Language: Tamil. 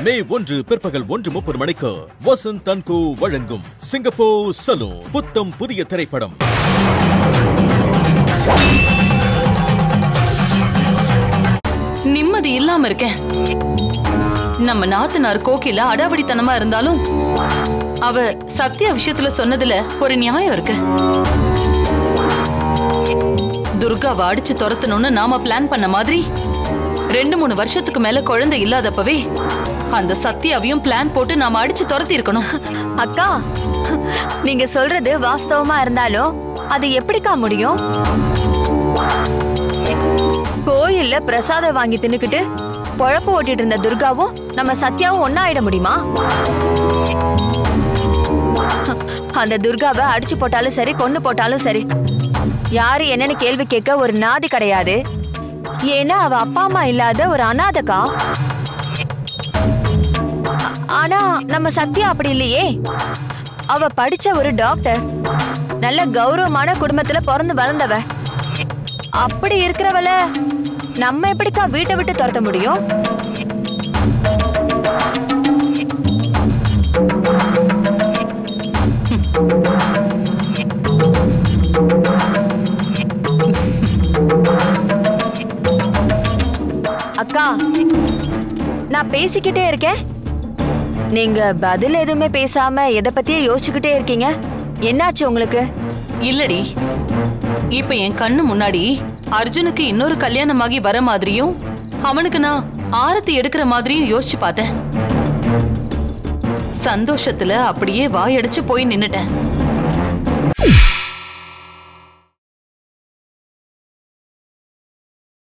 மே 1 பிற்பகல் 1:30 மணிக்கு வசந்த் அன்கோ வழங்கும் சிங்கப்பூர் சலூன் புத்தம் புதிய திரைப்படம். நிம்மதி இல்லாம இருக்கேன். நம்ம நாத்தனார் கோகில அடாவடித்தனமா இருந்தாலும் அவ சத்யா விஷயத்துல சொன்னதுல ஒரு நியாயம் இருக்கு. துர்காவை அடிச்சு துரத்தணும்னு நாம பிளான் பண்ண மாதிரி 2-3 வருஷத்துக்கு மேல குழந்தை இல்லாதப்பவே அந்த சத்யாவையும் பிளான் போட்டு நாம அடிச்சு துரத்தி இருக்கணும். அக்கா, நீங்க சொல்றது வாஸ்தவமா இருந்தாலும் அது எப்படிக்கா முடியும்? கோயில்ல பிரசாதம் வாங்கி தின்னுக்கிட்டு பொழப்பு ஓட்டிட்டு இருந்த துர்காவும் நம்ம சத்யாவும் ஒன்னா ஆயிட முடியுமா? அந்த துர்காவை அடிச்சு போட்டாலும் சரி, கொன்னு போட்டாலும் சரி, யாரு என்னன்னு கேள்வி கேட்க ஒரு நாதி கிடையாது. ஏன்னா அவ அப்பா அம்மா இல்லாத ஒரு அனாதைக்கா. ஆனா நம்ம சத்யா அப்படி இல்லையே. அவ படிச்ச ஒரு டாக்டர், நல்ல கௌரவமான குடும்பத்துல பிறந்து வளர்ந்தவ. அப்படி இருக்கிறவள நம்ம எப்படிக்கா வீட்டை விட்டு துரத்த முடியும்? அக்கா, நான் பேசிக்கிட்டே இருக்கேன், நீங்க பதில் எதுவுமே பேசாம எதை பத்தியே யோசிச்சுக்கிட்டே இருக்கீங்க. என்னாச்சு உங்களுக்கு? இல்லடி, இப்ப என் கண்ணு முன்னாடி அர்ஜுனுக்கு இன்னொரு கல்யாணமாகி வர மாதிரியும் அவனுக்கு நான் ஆரத்தி எடுக்கிற மாதிரியும் யோசிச்சு பார்த்தேன். சந்தோஷத்துல அப்படியே வாயடிச்சு போய் நின்னுட்டேன்.